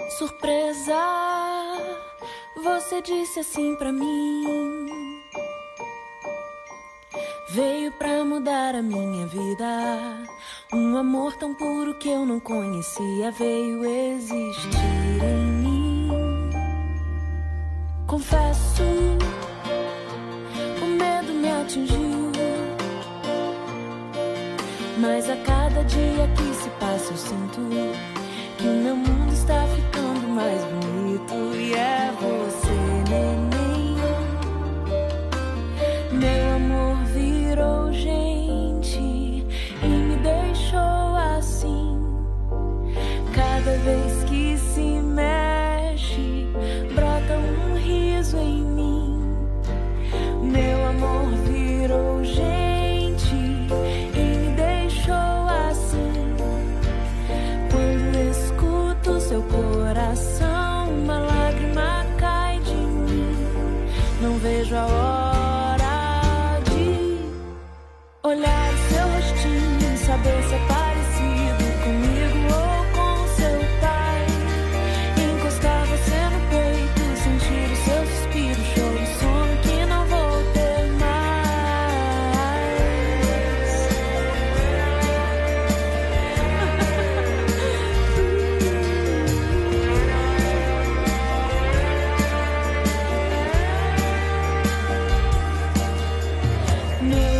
Surpresa, você disse assim pra mim. Veio pra mudar a minha vida. Um amor tão puro que eu não conhecia veio existir em mim. Confesso, o medo me atingiu, mas a cada dia que se passa eu sinto que o meu mundo está ficando mais bonito. E é você, neném. Meu amor virou gente e me deixou assim. Cada vez que se mexe, brota um riso em mim. Meu amor virou gente e me deixou assim. Quando escuto seu coração, uma lágrima cai de mim. Não vejo a hora de olhar seu rostinho, saber se é parecido comigo ou com seu pai. Encostar você no peito, sentir o seu suspiro, choro, sono que não vou ter mais. Meu